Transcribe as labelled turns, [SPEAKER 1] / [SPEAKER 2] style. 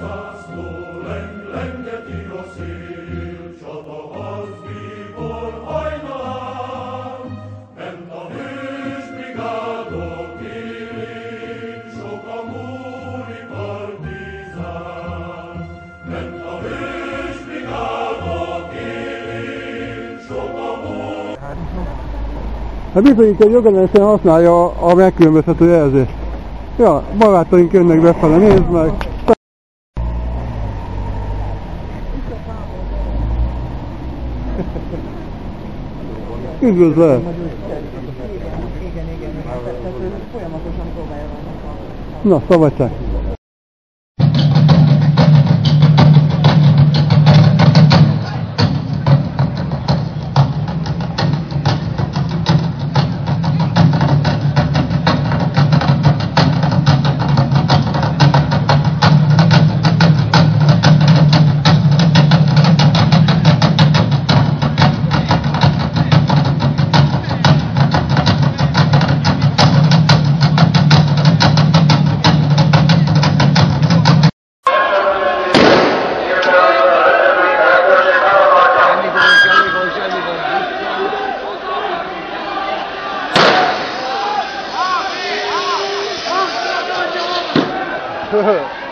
[SPEAKER 1] zászló lengeti a szél, csata az bíbor hajnalán, bent a hős brigádok élik, sok a múri partizán. Bent a hős brigádok élik, sok a múri...
[SPEAKER 2] Hát bizonyít, hogy jogellenesen használja a megkülönböztető jelzést. Ja, barátaink jönnek befele, nézd meg! Üdvözlöm!
[SPEAKER 3] Igen. Folyamatosan próbálja vannak.
[SPEAKER 2] Na, szabadság! Höhö.